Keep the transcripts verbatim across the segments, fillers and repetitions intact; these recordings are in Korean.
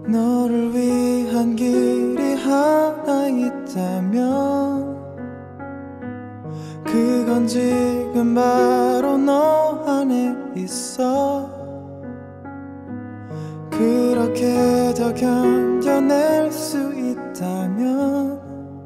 너를 위한 길이 하나 있다면 그건 지금 바로 너 안에 있어. 그렇게 더 견뎌낼 수 있다면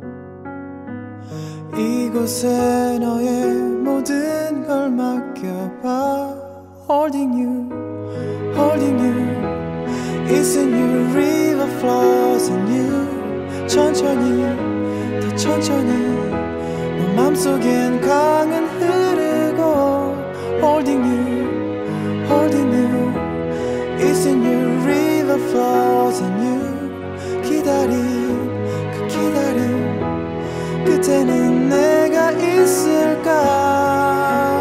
이곳에 너의 모든 걸 맡겨봐. Holding you, holding you. Isn't you river flows in you. 천천히 더 천천히 너 맘속엔 강은 흐르고. Holding you, holding you. Isn't you river flows in you. 기다림 그 기다림 끝에는 내가 있을까.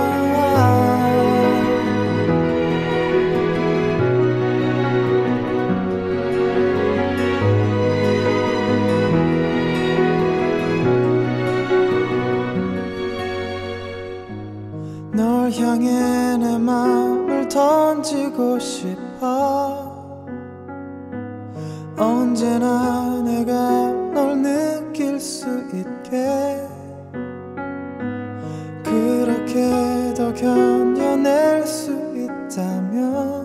널 향해 내 마음을 던지고 싶어. 언제나 내가 널 느낄 수 있게. 그렇게 더 견뎌낼 수 있다면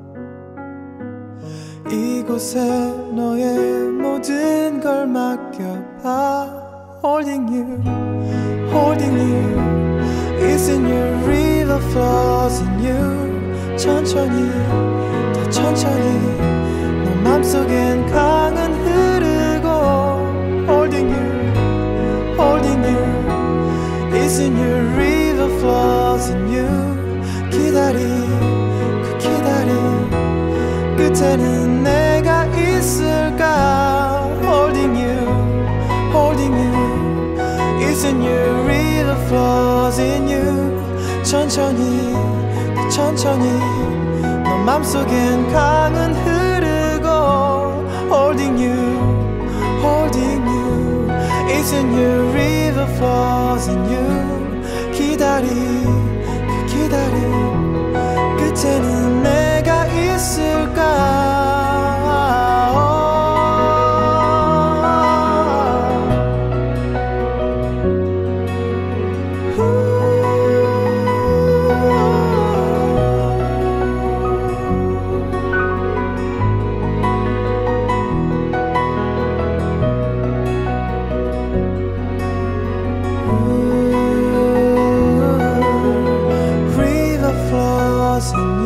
이곳에 너의 모든 걸 맡겨봐. Holding you, holding you. Isn't your river flows in you. 천천히 더 천천히 너 맘속엔 강은 흐르고. Holding you, holding you. Isn't your river flows in you. 기다림 그 기다림 끝에는 내가 있을까. Holding you, holding you. Isn't your river flows in you. 천천히 천천히 너 맘속엔 강은 흐르고. Holding you, holding you. Isn't your river flows in you. 기다림 그 기다림 끝에는 내가 있을까. In